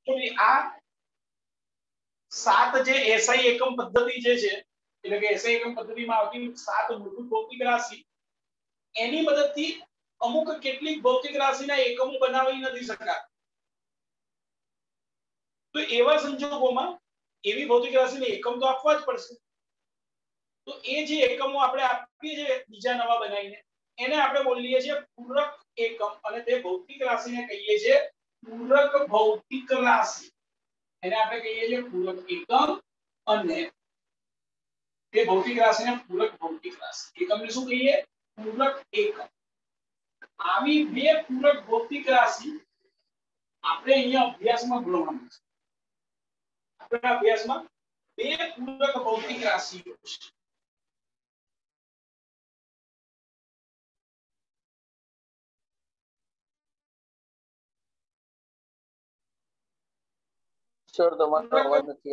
આ 7 જે એસઆઈ એકમ પદ્ધતિ જે છે એટલે કે એસઆઈ એકમ પદ્ધતિમાં આવતી 7 મૂળભૂત ભૌતિક રાશિ એની મદદથી અમુક કેટલીક ભૌતિક રાશિના એકમો બનાવી નથી શકાતા તો એવા સંજોગોમાં એવી ભૌતિક રાશિને એકમ તો આપવા જ પડશે તો એ જે એકમો આપણે આપીએ છીએ બીજા નવા બનાવીને એને આપણે બોલીએ છીએ પૂરક એકમ અને તે ભૌતિક રાશિને કહીએ છીએ પૂરક ભૌતિક રાશિ એને આપણે કહીએ છીએ પૂરક એકમ અને તે ભૌતિક રાશિને પૂરક ભૌતિક રાશિ એકમને શું કહીએ પૂરક એકમ આવી બે પૂરક ભૌતિક રાશિ આપણે અહીંયા અભ્યાસમાં ભણવાનું છે આપણા અભ્યાસમાં બે પૂરક ભૌતિક રાશિઓ છે સર તમારો અવાજ નથી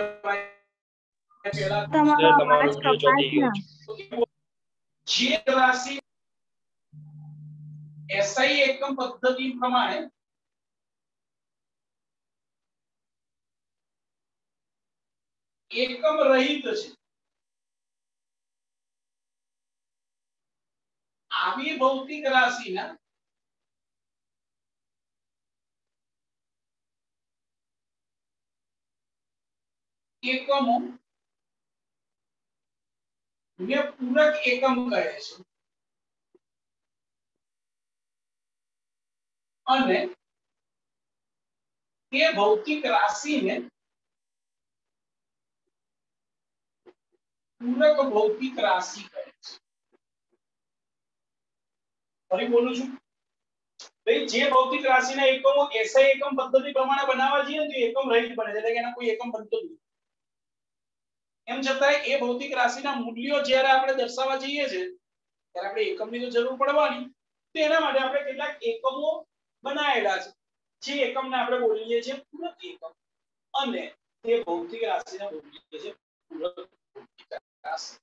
જે રાશિ એસઆઈ એકમ પદ્ધતિ પ્રમાણે એકમ રહિત છે આવી ભૌતિક રાશિના એકમો ને પૂરક એકમ કહે છે અને તે ભૌતિક રાશિને પૂરક ભૌતિક રાશિ કહે છે ફરી બોલું છું ભાઈ જે ભૌતિક રાશિના એકમો એસઆઈ એકમ પદ્ધતિ પ્રમાણે બનાવવા જઈએ તો એકમ રહિત બને છે એટલે કે એના કોઈ એકમ બનતો જ નથી એમ છતાં એ ભૌતિક રાશિના મૂલ્યો જ્યારે આપણે દર્શાવવા જઈએ છે ત્યારે આપણે એકમની તો જરૂર પડવાની તો એના માટે આપણે કેટલાક એકમો બનાવેલા છે જે એકમને આપણે બોલીએ છીએ પૂરક એકમ અને તે ભૌતિક રાશિને બોલીએ છીએ પૂરક ભૌતિક રાશિ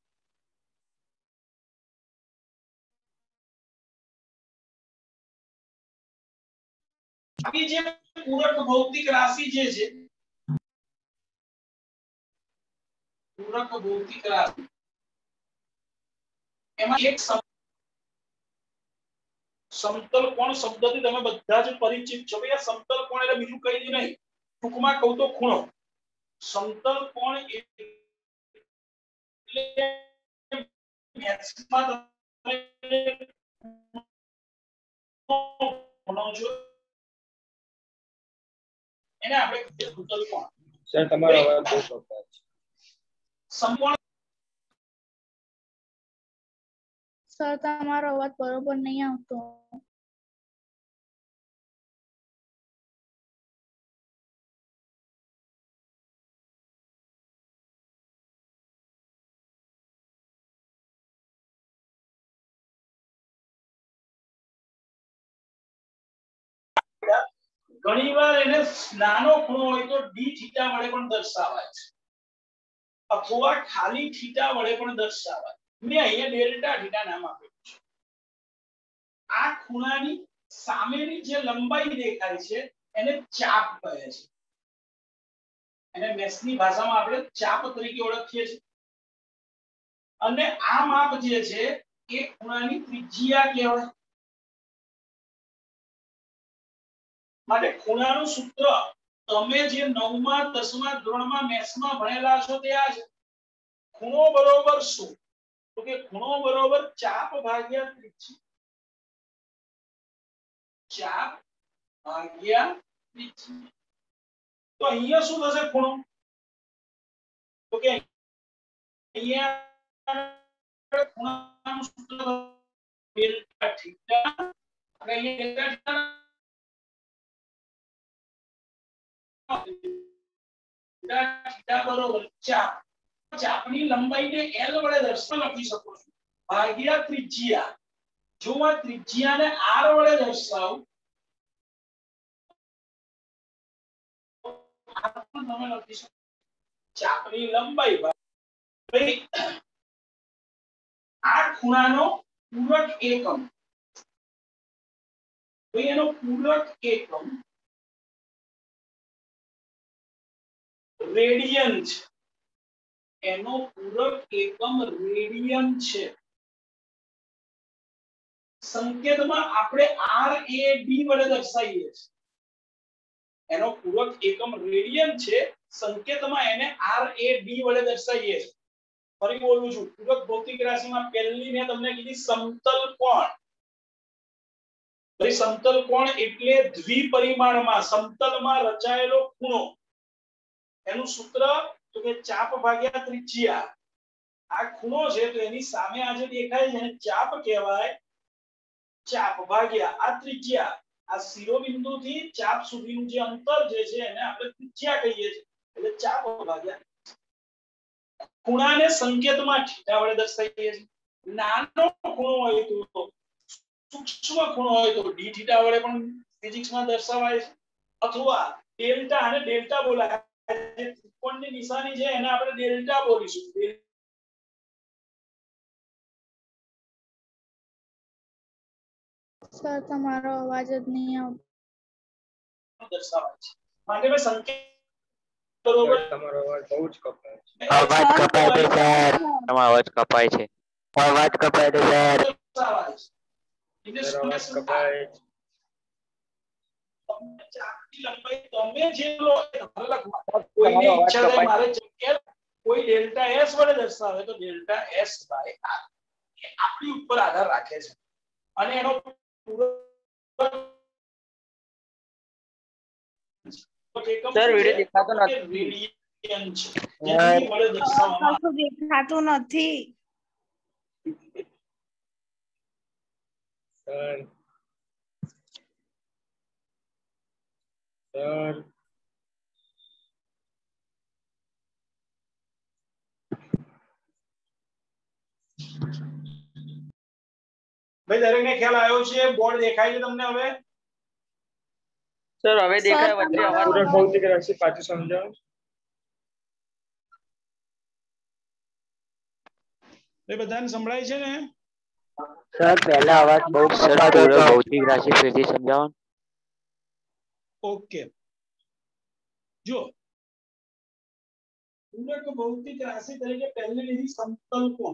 આવી જે પૂરક ભૌતિક રાશિ જે છે પૂરક ભૌતિક રાશિ એમાં એક સમતલ કોણ શબ્દથી તમે બધા જ પરિચિત છો ભઈ આ સમતલ કોણ એટલે બીજું કંઈ નહીં ટૂંકમાં કહું તો ખૂણો સમતલ કોણ એટલે મેથ્સમાં ખૂણો જો એને આપણે સમતલ કોણ સર તમારો અવાજ બહુ કપાય છે સમકોણ સર તમારો અવાજ બરોબર નહીં આવતો ઘણીવાર એને નાનો ખૂણો હોય તો ડી થીટા વડે પણ દર્શાવાય છે અથવા ખાલી થીટા વડે પણ દર્શાવાય મેં અહીંયા ડેલ્ટા થીટા નામ આપ્યું છે આ ખૂણાની સામેની જે લંબાઈ દેખાય છે એને ચાપ કહે છે એને મેથ્સની ભાષામાં આપણે ચાપ તરીકે ઓળખીએ છીએ અને આ માપ જે છે એ ખૂણાની ત્રિજ્યા કહેવાય માટે ખૂણાનું સૂત્ર તમે જે 9મા 10મા ધોરણમાં મેથ્સમાં ભણેલા છો તે આ છે ખૂણો બરોબર શું તો કે ખૂણો બરોબર ચાપ ભાગ્યા ત્રિજ્યા ચાપ ભાગ્યા ત્રિજ્યા તો અહીંયા શું થશે ખૂણો તો કે અહીંયા ખૂણાનું સૂત્ર ડેલ્ટા થીટા આપણે અહીંયા ડેલ્ટા થીટા બરોબર ચાપ ચાપની લંબાઈને l વડે લખી શકો છો ભાગ્યા ત્રિજ્યા જો આ ત્રિજ્યાને r વડે દર્શાવું તમે લખી શકો ચાપની લંબાઈ ભાઈ આ ખૂણાનો પૂરક એકમ ભાઈ એનો પૂરક એકમ રેડિયન છે, એનો પૂરક એકમ રેડિયન છે. સંકેતમાં આપણે RAD વડે દર્શાવીએ છીએ. એનો પૂરક એકમ રેડિયન છે, સંકેતમાં એને RAD વડે દર્શાવીએ છીએ. ફરી બોલું છું, પૂરક ભૌતિક રાશિમાં પહેલી મેં તમને કીધી સમતલ કોણ. ભાઈ સમતલ કોણ એટલે દ્વિપરિમાણમાં સમતલમાં રચાયેલો ખૂણો. એનું સૂત્ર તો કે ચાપ ભાગ્યા ત્રિજ્યા. આ ખૂણો છે તો એની સામે આ જે દેખાય છે એને ચાપ કહેવાય. ચાપ ભાગ્યા આ ત્રિજ્યા. આ શિરોબિંદુથી ચાપ સુધીનું જે અંતર જે છે એને આપણે ત્રિજ્યા કહીએ છીએ. એટલે ચાપ ભાગ્યા. ખૂણાને સંકેતમાં થીટા વડે દર્શાવીએ છીએ. નાનો ખૂણો હોય તો સૂક્ષ્મ ખૂણો હોય તો ડી થીટા વડે પણ ફિઝિક્સમાં દર્શાવાય છે. અથવા ડેલ્ટા અને ડેલ્ટા બોલાય. જે ત્રિકોણની નિશાની છે એને આપણે ડેલ્ટા બોલીશું. સર તમારો અવાજ જ નહીં આવતો. દર્શાવાય છે. માટે મેં સંકેત બરોબર. તમારો અવાજ બહુ જ કપાય છે. અવાજ કપાય છે સર. તમારો અવાજ કપાય છે. અવાજ કપાય છે સર. દર્શાવાય છે. એટલે સર શું અવાજ કપાય છે. ચાપની લંબાઈ તમે જે લો એ લખવા. કોઈને ઈચ્છા થાય મારે કોઈ ડેલ્ટા s વડે દર્શાવે તો ડેલ્ટા s બાય r એ આપણી ઉપર આધાર રાખે છે. અને એનો સર વિડિયો દેખાતો નથી. રેડિયન છે જેની વડે દર્શાવવામાં કશું દેખાતું નથી. સર ભાઈ દરેકને ખ્યાલ આવ્યો છે? બોર્ડ દેખાય છે તમને હવે? સર હવે દેખાય સર, વચ્ચે અવાજ. પૂરક ભૌતિક રાશિ પાછું સમજાવો. એ બધાને સંભળાય છે ને? સર પહેલા અવાજ બહુ કપાતો હતો. ભૌતિક રાશિ ફરીથી સમજાવો. ઓકે, જો પૂરક ભૌતિક રાશિ તરીકે પહેલી લીધી સમતલ કોણ.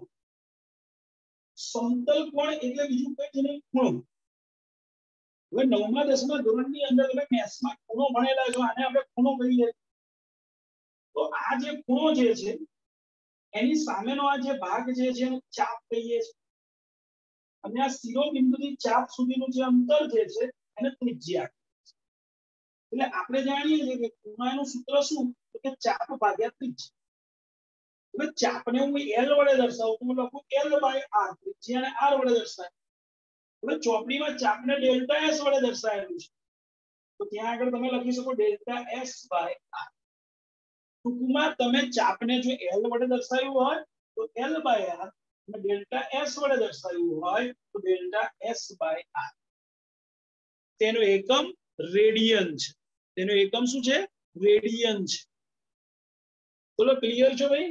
સમતલ કોણ એટલે બીજું કંઈ નહીં, ખૂણો. હવે 9મા 10મા ધોરણની અંદર તમે મેથ્સમાં ખૂણો ભણેલા છો, આને આપણે ખૂણો કહીએ. તો આ જે ખૂણો જે છે એની સામેનો આ જે ભાગ જે છે એને ચાપ કહીએ છીએ. અને આ શિરોબિંદુથી ચાપ સુધીનું જે અંતર જે છે એને ત્રિજ્યા. એટલે આપણે જાણીએ છીએ કે ખૂણાનું સૂત્ર શું? તો કે ચાપ ભાગ્યા ત્રિજ્યા. હવે ચાપને હું l વડે દર્શાવું તો લખું l બાય r. ત્રિજ્યાને r વડે દર્શાવું. હવે ચોપડીમાં ચાપને ડેલ્ટા s વડે દર્શાવેલું છે તો ત્યાં આગળ તમે લખી શકો ડેલ્ટા s બાય r. ટૂંકમાં તમે ચાપને જો l વડે દર્શાવ્યું હોય તો l બાય r અને ડેલ્ટા s વડે દર્શાવ્યું હોય તો ડેલ્ટા s બાય r. તેનો એકમ રેડિયન છે. તેનો એકમ શું છે? રેડિયન છે. બોલો ક્લિયર છો ભાઈ?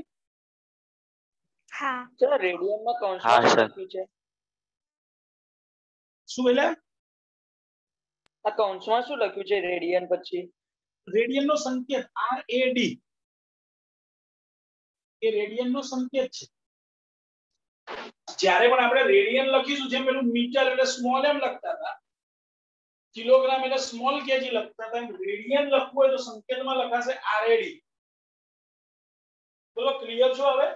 હા સર રેડિયનમાં હા, કૌંસમાં સર. લખ્યું છે. શું બોલ્યા? આ કૌંસમાં શું લખ્યું છે રેડિયન પછી? રેડિયન નો સંકેત RAD એ રેડિયન નો સંકેત છે. જ્યારે પણ આપણે રેડિયન લખીશું જેમ પેલું મીટર એટલે સ્મોલ એમ લખતા હતા, કિલોગ્રામ એટલે સ્મોલ કેજી લખતા હતા, રેડિયન લખવું હોય તો સંકેતમાં લખાશે RAD. બોલો ક્લિયર છો હવે?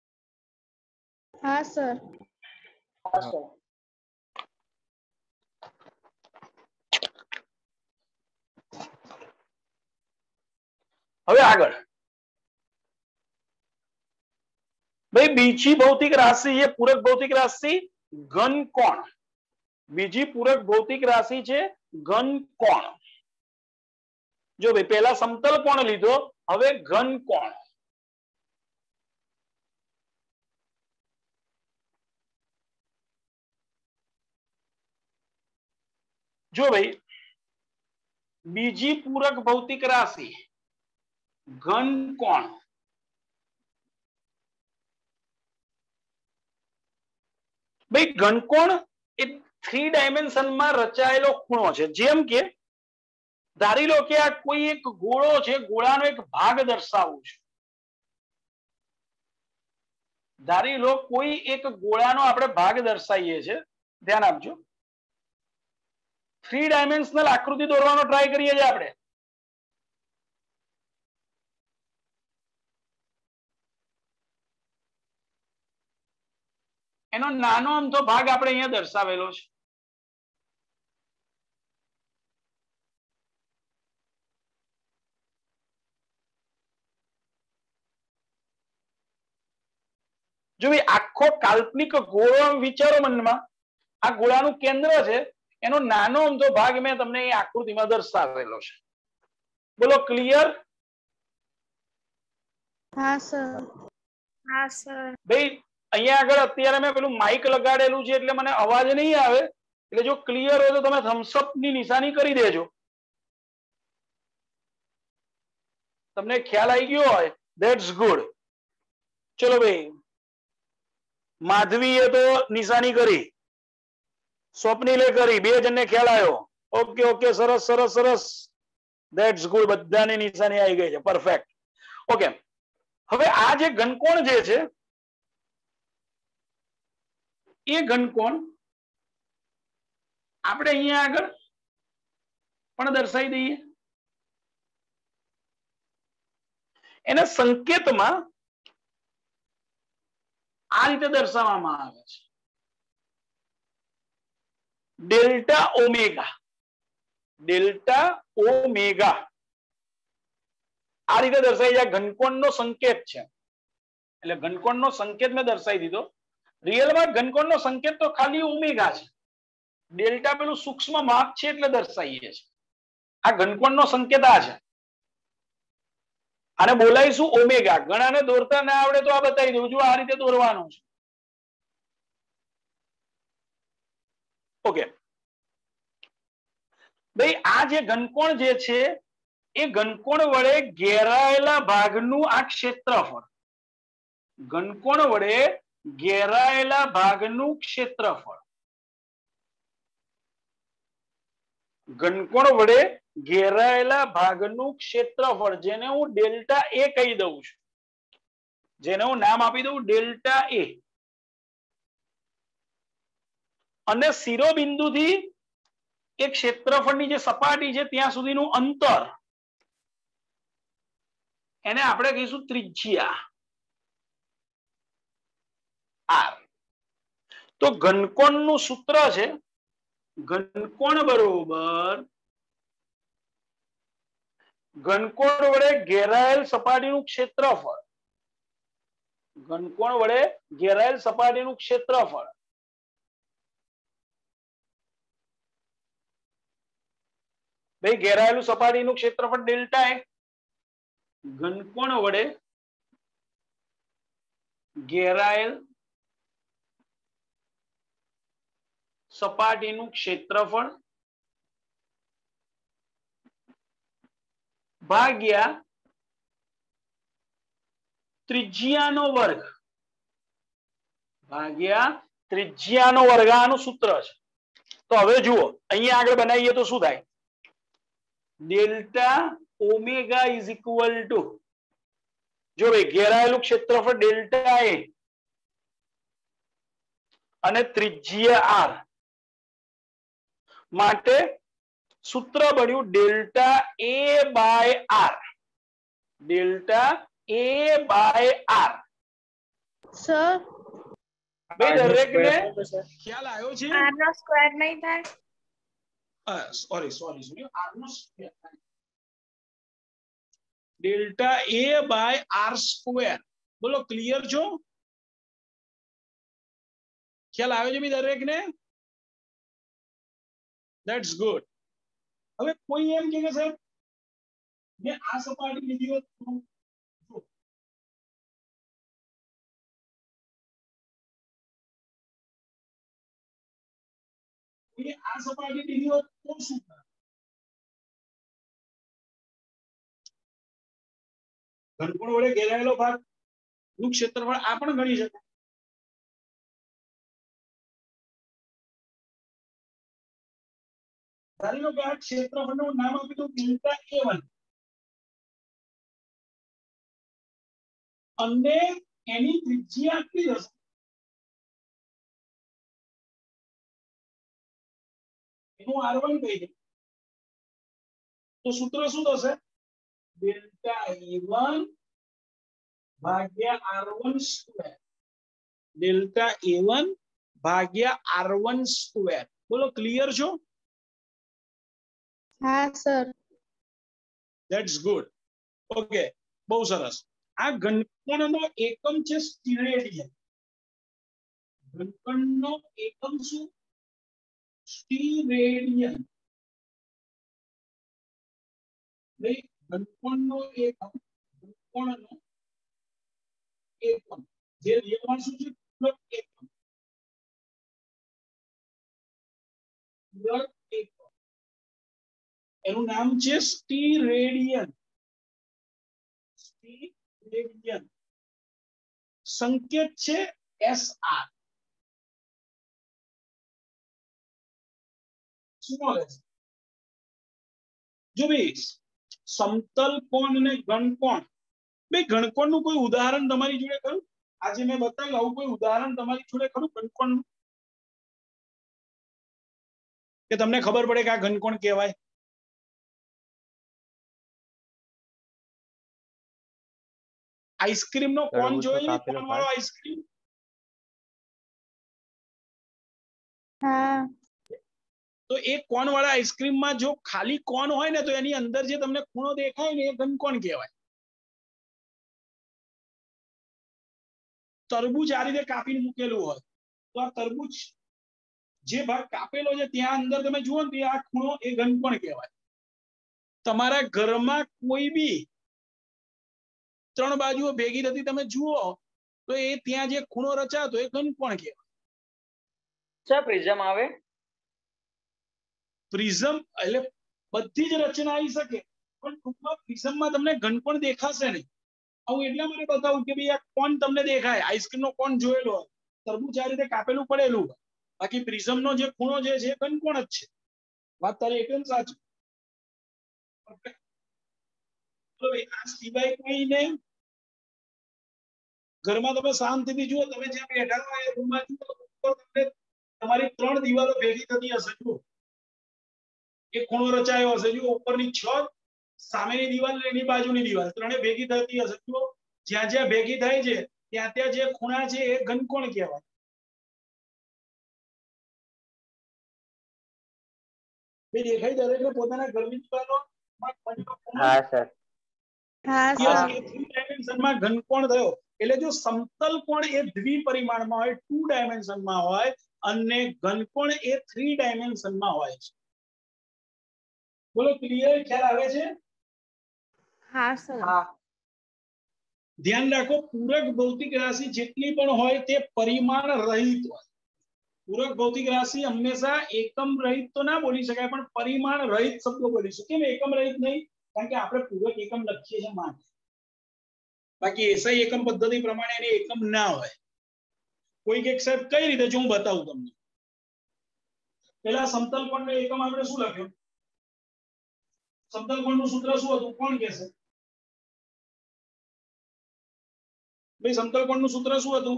હા સર. હા સર. હવે આગળ ભાઈ બીજી ભૌતિક રાશિ છે પૂરક ભૌતિક રાશિ ઘન કોણ. બીજી પૂરક ભૌતિક રાશિ છે ઘન કોણ. જો ભાઈ પહેલા સમતલ કોણ લીધો, હવે ઘન કોણ. જો ભાઈ બીજી પૂરક ભૌતિક રાશિ ઘન કોણ. ભાઈ ઘનકોણ એ 3 ડાયમેન્શનમાં રચાયેલો ખૂણો છે. જેમ કે ધારી લો કે આ કોઈ એક ગોળો છે, ગોળાનો એક ભાગ દર્શાવવું છે. ધારી લો કોઈ એક ગોળાનો આપણે ભાગ દર્શાવીએ છીએ. ધ્યાન આપજો. 3 ડાયમેન્શનલ આકૃતિ દોરવાનો ટ્રાય કરીએ છીએ આપણે. એનો નાનો અમથો ભાગ આપણે અહીંયા દર્શાવેલો છે. જો આખો કાલ્પનિક ગોળો વિચારો મનમાં, આ ગોળાનું કેન્દ્ર છે, એનો નાનો અમથો ભાગ મેં તમને એ આકૃતિમાં દર્શાવેલો છે. બોલો ક્લિયર? હા સર. હા સર. ભાઈ અહીંયા આગળ અત્યારે મેં પેલું માઇક લગાડેલું છે એટલે મને અવાજ નહીં આવે, એટલે જો ક્લિયર હોય તો તમે થમ્સ અપ ની નિશાની કરી દેજો. તમને ખ્યાલ આવી ગયો હોય ધેટ્સ ગુડ. ચલો ભાઈ, માધવીએ તો નિશાની કરી, સ્વપ્નિલે કરી, 2 જણને ખ્યાલ આવ્યો. ઓકે ઓકે, સરસ સરસ સરસ, ધેટ્સ ગુડ. બધાની નિશાની આવી ગઈ છે, પરફેક્ટ. ઓકે, હવે આ જે ઘનકોણ જે છે એ ઘનકોણ આપણે અહીંયા આગળ પણ દર્શાવી દઈએ. એના સંકેતમાં આ રીતે દર્શાવવામાં આવે છે, ડેલ્ટા ઓમેગા. ડેલ્ટા ઓમેગા આ રીતે દર્શાવી જાય. ઘનકોણનો સંકેત છે એટલે ઘનકોણનો સંકેત મેં દર્શાવી દીધો. રિયલમાં ઘનકોણનો સંકેત તો ખાલી ઓમેગા છે. ડેલ્ટા પેલું સૂક્ષ્મ માપ છે એટલે દર્શાવીએ છીએ. આ ઘનકોણનો સંકેત આ છે. આને બોલાવીશું ઓમેગા. ઘણાને દોરતા ના આવડે તો આ બતાવી દઉં છું, આ રીતે દોરવાનું છે. ઓકે ભાઈ, આ જે ઘનકોણ જે છે એ ઘનકોણ વડે ઘેરાયેલા ભાગનું આ ક્ષેત્રફળ. ઘનકોણ વડે ઘેરાયેલા ભાગનું ક્ષેત્રફળ. ઘનકોણ વડે ઘેરાયેલા ભાગનું ક્ષેત્રફળ, જેને હું ડેલ્ટા એ કહી દઉં છું, જેને હું નામ આપી દઉં ડેલ્ટા એ. અને શિરોબિંદુથી એ ક્ષેત્રફળની જે સપાટી છે ત્યાં સુધીનું અંતર, એને આપણે કહીશું ત્રિજ્યા આર. તો ઘનકોણનું સૂત્ર છે ઘનકોણ બરોબર ઘનકોણ વડે ઘેરાયેલ સપાટીનું ક્ષેત્રફળ. ઘનકોણ વડે ઘેરાયેલ સપાટીનું ક્ષેત્રફળ ભાઈ, ઘેરાયેલું સપાટીનું ક્ષેત્રફળ ડેલ્ટા એ. ઘનકોણ વડે ઘેરાયેલ સપાટીનું ક્ષેત્રફળ ભાગ્યા ત્રિજ્યાનો વર્ગ. ભાગ્યા ત્રિજ્યાનો વર્ગ આનું સૂત્ર છે. તો હવે જુઓ, અહીંયા આગળ બનાવીએ તો શું થાય? Delta omega is equal to, જો ભાઈ ઘેરાયેલું ક્ષેત્રફળ ડેલ્ટા એ અને ત્રિજ્યા આર માટે સૂત્ર બન્યું delta A by R. Delta A by R. Sir ભાઈ દરેકને ખ્યાલ આવ્યો છે? r નો સ્ક્વેર નહીં થાય? સોરી આર નો square. Delta A by R square. બોલો ક્લિયર છો? ખ્યાલ આવ્યો છે ભાઈ દરેકને? That's good. હવે કોઈ એમ કે સાહેબ મેં આ સપાટી લીધી હોત તો, આ સપાટી લીધી હોત તો શું થાય? ઘનકોણ વડે ઘેરાયેલો ભાગ નું ક્ષેત્રફળ આ પણ ગણી શકાય. ધારી લો કે આ ક્ષેત્રફળનું નામ આપ્યું હતું ડેલ્ટા A1 અને એની ત્રિજ્યા આટલી હશે, એનું R1 કહી દે તો સૂત્ર શું થશે? ડેલ્ટા A1 ભાગ્યા R1 સ્ક્વેર, ડેલ્ટા A1 ભાગ્યા R1 સ્ક્વેર. બોલો ક્લિયર છો? હા સર. That's good. ઓકે, બહુ સરસ. આ ઘનકોણનો એકમ છે સ્ટીરેડિયન. ઘનકોણનો એકમ શું? સ્ટીરેડિયન. ભાઈ ઘનકોણનો એકમ, ઘનકોણનો એકમ જે રિયલમાં શું છે? પૂરક એકમ. પૂરક એકમ એનું નામ છે સ્ટીરેડિયન. સ્ટીરેડિયન. સંકેત છે SR. શું બોલે છે? જો ભાઈ સમતલ કોણ અને ઘનકોણ, ભાઈ ઘનકોણનું કોઈ ઉદાહરણ તમારી જોડે ખરું? આજે મેં બતાવ્યું આવું કોઈ ઉદાહરણ તમારી જોડે ખરું ઘનકોણનું, કે તમને ખબર પડે કે આ ઘનકોણ કહેવાય? આઈસ્ક્રીમ નો કોણ જોયેલી? કોણ વાળો આઈસ્ક્રીમ? હા. તો એ કોણ વાળા આઈસ્ક્રીમ માં જો ખાલી કોણ હોય ને તો એની અંદર જે તમને ખૂણો દેખાય ને એ ઘનકોણ કહેવાય. તરબૂચ આ રીતે કાપીને મૂકેલું હોય તો આ તરબૂચ જે ભાગ કાપેલો છે ત્યાં અંદર તમે જુઓ ને આ ખૂણો એ ઘનકોણ કહેવાય. તમારા ઘરમાં કોઈ બી ત્રણ બાજુઓ ભેગી થતી તમે જુઓ તો એ ત્યાં જે ખૂણો રચાતો એ ઘનકોણ કહેવાય. સર પ્રિઝમ આવે? પ્રિઝમ એટલે બધી જ રચના આવી શકે પણ ટૂંકમાં પ્રિઝમમાં તમને ઘનકોણ દેખાશે નહીં. હું એટલા માટે બતાવું કે ભાઈ આ કોણ તમને દેખાય, આઈસ્ક્રીમ નો કોણ જોયેલો હોય, તરબૂચ આ રીતે કાપેલું પડેલું હોય, બાકી પ્રિઝમ નો જે ખૂણો છે એ ઘનકોણ જ છે. વાત તારી એકદમ સાચી. આ સિવાય કોઈને ઘરમાં તમે શાંતિથી જુઓ, તમે જ્યાં બેઠા હોય એ રૂમમાં જુઓ તો તમને તમારી ત્રણ દિવાલો ભેગી થતી હશે. જુઓ એક ખૂણો રચાયો હશે, જુઓ ઉપરની છત, સામેની દિવાલ અને એની બાજુની દિવાલ ત્રણે ભેગી થતી હશે. જુઓ જ્યાં જ્યાં ભેગી થાય છે ત્યાં ત્યાં જે ખૂણા છે એ ઘનકોણ કહેવાય. દેખાય દરેકને પોતાના ઘરની દિવાલો? હા સર. હા યસ, સર. એ 3 ડાયમેન્શનમાં ઘનકોણ થયો. એટલે જો સમતલ કોણ એ દ્વિપરિમાણમાં હોય, 2 ડાયમેન્શનમાં હોય અને ઘનકોણ એ 3 ડાયમેન્શનમાં હોય છે. બોલો ક્લિયર? ખ્યાલ આવે છે? હા સર. હા. ધ્યાન રાખો, પૂરક ભૌતિક રાશિ જેટલી પણ હોય તે પરિમાણ રહિત હોય. પૂરક ભૌતિક રાશિ હંમેશા એકમ રહિત તો ના બોલી શકાય પણ પરિમાણ રહિત શબ્દો બોલીશું. કેમ એકમ રહિત નહીં? કારણ કે આપણે પૂરક એકમ લખીએ છીએ માટે. બાકી એસઆઈ એકમ પદ્ધતિ પ્રમાણે એને એકમ ના હોય. કોઈક એક સાહેબ કઈ રીતે જો હું બતાવું તમને. પેલા સમતલ કોણનો એકમ આપણે શું લખ્યું? સમતલ કોણનું સૂત્ર શું હતું? કોણ કહેશે? ભાઈ સમતલ કોણનું સૂત્ર શું હતું?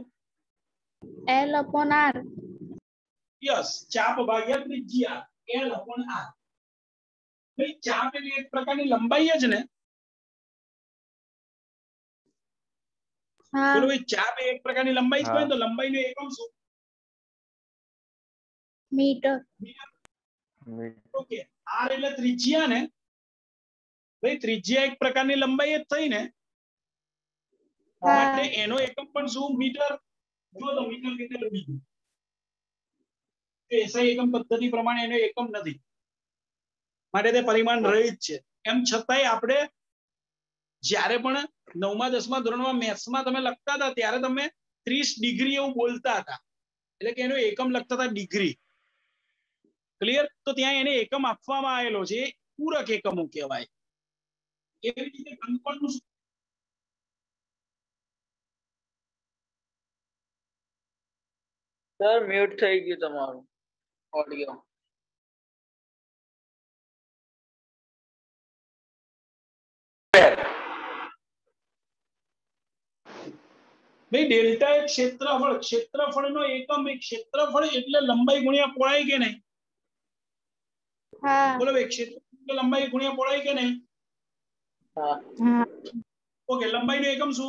L/R. યસ, ચાપ ભાગ્યા ત્રિજ્યા, L/R. ભાઈ ચાપ એટલે એક પ્રકારની લંબાઈ જ ને. હા. બોલો ભાઈ, ચાપ એ એક પ્રકારની લંબાઈ જ કહેવાય. હા. તો લંબાઈનો એકમ શું? મીટર. ઓકે, r એટલે ત્રિજ્યા ને. ભાઈ ત્રિજ્યા એક પ્રકારની લંબાઈ જ થઈ ને, માટે એનો એકમ પણ શું? મીટર. જો તો મીટર કેટલું બીજું એસઆઈ એકમ પદ્ધતિ પ્રમાણે એનો એકમ નથી, માટે તે પરિમાણ રહિત છે. એમ છતાંય આપણે જ્યારે પણ 9મા 10મા ધોરણમાં મેથ્સમાં તમે લખતા હતા ત્યારે તમે 30 ડિગ્રી એવું બોલતા હતા, એટલે કે એનો એકમ લખતા હતા ડિગ્રી. ક્લિયર? તો ત્યાં એને એકમ આપવામાં આવેલો છે, પૂરક એકમો કહેવાય. એવી રીતે ઘનકોણનું સર મ્યુટ થઈ ગયું તમારું ઓડિયો. ભાઈ ડેલ્ટા એ ક્ષેત્રફળ, ક્ષેત્રફળનો એકમ એ ક્ષેત્રફળ એટલે લંબાઈ ગુણ્યા પહોળાઈ કે નહીં? હા બોલો ભાઈ, ક્ષેત્રફળ એટલે લંબાઈ ગુણ્યા પહોળાઈ કે નહીં? હા હા ઓકે, લંબાઈનો એકમ શું?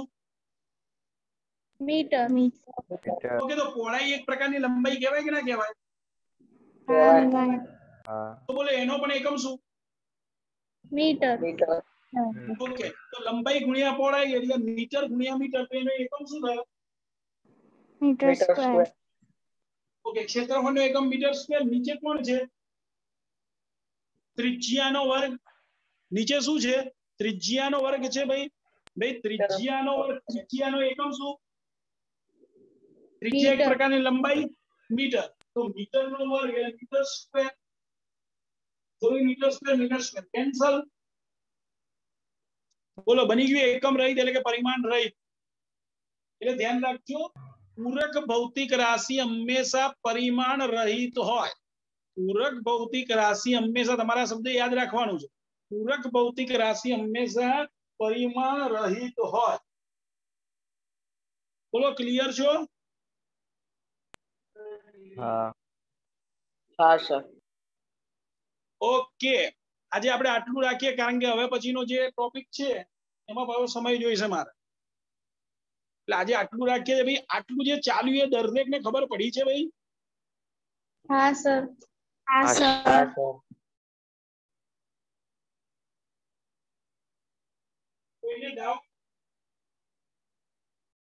મીટર ઓકે, તો પહોળાઈ એક પ્રકારની લંબાઈ કહેવાય કે ના કહેવાય? કહેવાય. હા તો બોલો એનો પણ એકમ શું? મીટર મીટર ઓકે, તો લંબાઈ ગુણ્યા પહોળાઈ એટલે મીટર ગુણ્યા મીટર, તો એનો એકમ શું થયો? મીટર મીટર સ્ક્વેર ઓકે, ક્ષેત્રફળનો એકમ મીટર સ્ક્વેર. નીચે કોણ છે? ત્રિજ્યાનો વર્ગ. નીચે શું છે? ત્રિજ્યાનો વર્ગ છે ભાઈ. ભાઈ ત્રિજ્યાનો વર્ગ, ત્રિજ્યાનો એકમ શું? ત્રિજ્યા એક મીટર. પ્રકારની લંબાઈ મીટર, તો મીટરનો વર્ગ એટલે મીટર સ્ક્વેર. તો મીટર સ્ક્વેર કેન્સલ. બોલો બની ગયું એકમ રહિત એટલે કે પરિમાણ રહિત. એટલે ધ્યાન રાખજો, પૂરક ભૌતિક રાશિ હંમેશા પરિમાણ રહિત હોય. પૂરક ભૌતિક રાશિ હંમેશા, તમારા શબ્દ યાદ રાખવાનું છે, પૂરક ભૌતિક રાશિ હંમેશા પરિમાણ રહિત હોય. બોલો ક્લિયર છો? હા હા સર ઓકે, આજે આપણે આટલું રાખીએ, કારણ કે હવે પછીનો જે ટોપિક છે એમાં પાછો સમય જોઈશે મારે. એટલે આજે આટલું રાખીએ. ભાઈ આટલું જે ચાલ્યું એ દરેકને ખબર પડી છે ભાઈ? હા સર હા હા, સર હા સર કોઈને ડાઉટ?